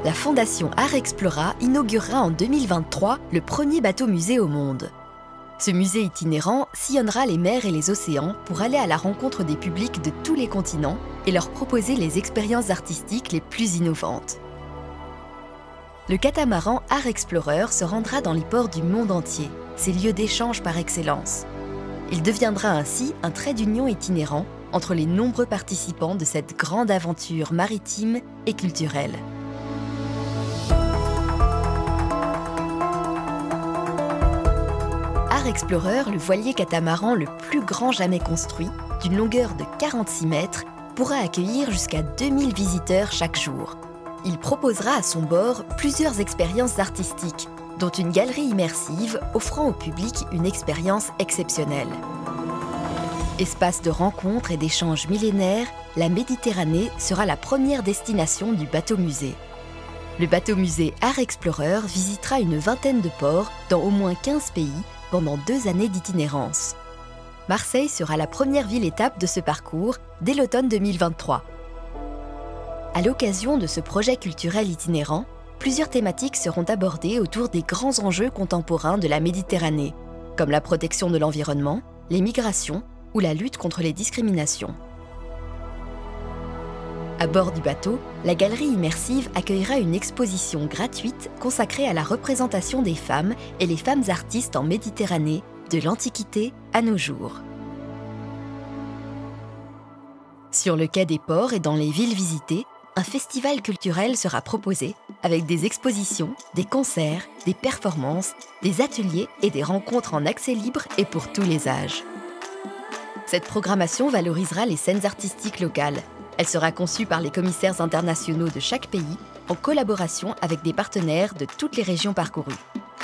la Fondation Art Explora inaugurera en 2023 le premier bateau-musée au monde. Ce musée itinérant sillonnera les mers et les océans pour aller à la rencontre des publics de tous les continents et leur proposer les expériences artistiques les plus innovantes. Le catamaran Art Explorer se rendra dans les ports du monde entier, ces lieux d'échange par excellence. Il deviendra ainsi un trait d'union itinérant entre les nombreux participants de cette grande aventure maritime et culturelle. Art Explorer, le voilier catamaran le plus grand jamais construit, d'une longueur de 46 mètres, pourra accueillir jusqu'à 2000 visiteurs chaque jour. Il proposera à son bord plusieurs expériences artistiques, dont une galerie immersive offrant au public une expérience exceptionnelle. Espace de rencontres et d'échanges millénaires, la Méditerranée sera la première destination du bateau-musée. Le bateau-musée Art Explorer visitera une vingtaine de ports dans au moins 15 pays pendant 2 années d'itinérance. Marseille sera la première ville-étape de ce parcours dès l'automne 2023. À l'occasion de ce projet culturel itinérant, plusieurs thématiques seront abordées autour des grands enjeux contemporains de la Méditerranée, comme la protection de l'environnement, les migrations ou la lutte contre les discriminations. À bord du bateau, la galerie immersive accueillera une exposition gratuite consacrée à la représentation des femmes et les femmes artistes en Méditerranée, de l'Antiquité à nos jours. Sur le quai des ports et dans les villes visitées, un festival culturel sera proposé avec des expositions, des concerts, des performances, des ateliers et des rencontres en accès libre et pour tous les âges. Cette programmation valorisera les scènes artistiques locales. Elle sera conçue par les commissaires internationaux de chaque pays en collaboration avec des partenaires de toutes les régions parcourues.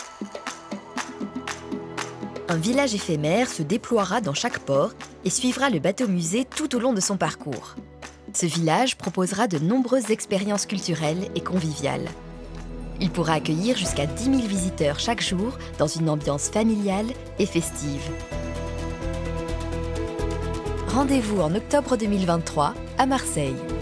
Un village éphémère se déploiera dans chaque port et suivra le bateau-musée tout au long de son parcours. Ce village proposera de nombreuses expériences culturelles et conviviales. Il pourra accueillir jusqu'à 10 000 visiteurs chaque jour dans une ambiance familiale et festive. Rendez-vous en octobre 2023 à Marseille.